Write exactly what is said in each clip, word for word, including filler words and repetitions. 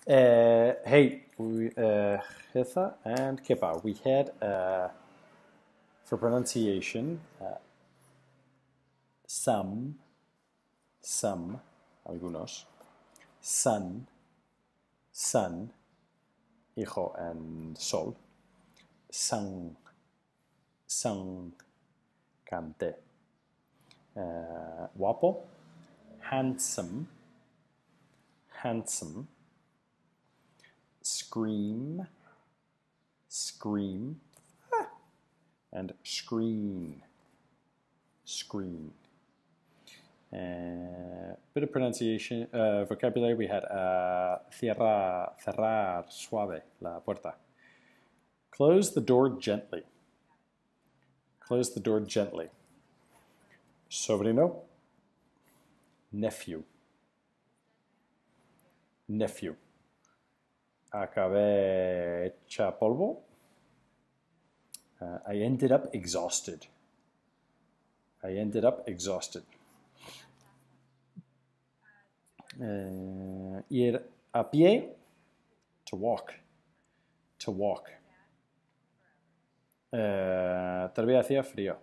Uh, hey, we, uh, Hitha and Kepa, we had, uh, for pronunciation, uh, some, some, algunos, sun, sun, hijo and sol, sang, sang, cante. Uh, guapo, handsome, handsome, scream, scream, and screen, screen. Uh, bit of pronunciation, uh, vocabulary. We had uh, cierra, cerrar, suave, la puerta. Close the door gently. Close the door gently. Sobrino, nephew, nephew. Acabé hecha polvo. Uh, I ended up exhausted. I ended up exhausted. Uh, ir a pie, to walk, to walk. Uh, todavía hacía frío.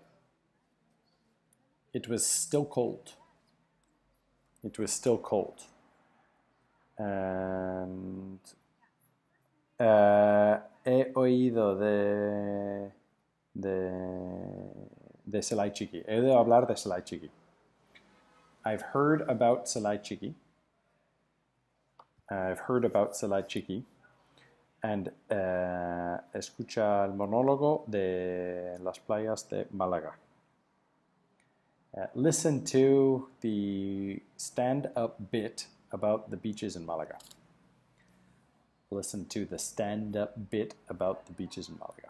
It was still cold. It was still cold. And uh, he oído de de de Selai Chiqui. He oído hablar de Selai Chiqui. I've heard about Selai Chiqui. I've heard about Selai Chiqui. And uh, escucha el monólogo de las playas de Málaga. Uh, listen to the stand-up bit about the beaches in Malaga. Listen to the stand-up bit about the beaches in Malaga.